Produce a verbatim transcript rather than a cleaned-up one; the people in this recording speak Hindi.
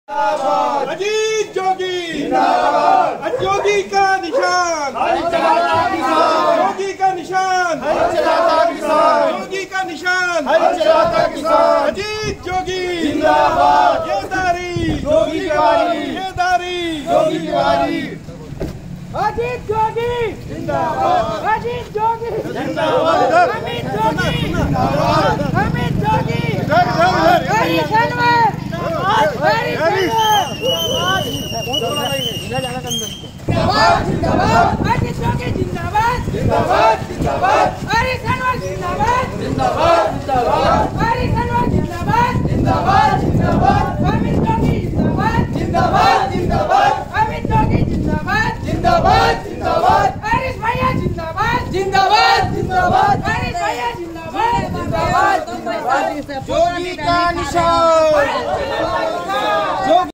अजीत जोगी जिंदाबाद। जोगी का निशान जोगी का निशान जोगी का निशान अजीत जोगी जिंदाबाद। ये दारी जोगी की बारी, ये दारी जोगी की बारी। अजीत जोगी जिंदाबाद। अजीत जोगी जिंदाबाद। अमित जोगी जिंदाबाद। अमित जोगी हरी शनिवार हरी शनिवार जिंदाबाद जिंदाबाद। अजीत जोगी जिंदाबाद जिंदाबाद जिंदाबाद। हरी शनिवार जिंदाबाद जिंदाबाद जिंदाबाद।